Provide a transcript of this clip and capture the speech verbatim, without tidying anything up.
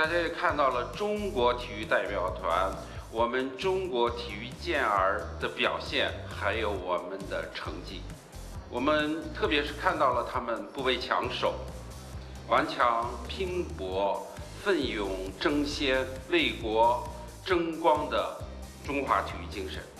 大家也看到了中国体育代表团，我们中国体育健儿的表现，还有我们的成绩。我们特别是看到了他们不畏强手、顽强拼搏、奋勇争先、为国争光的中华体育精神。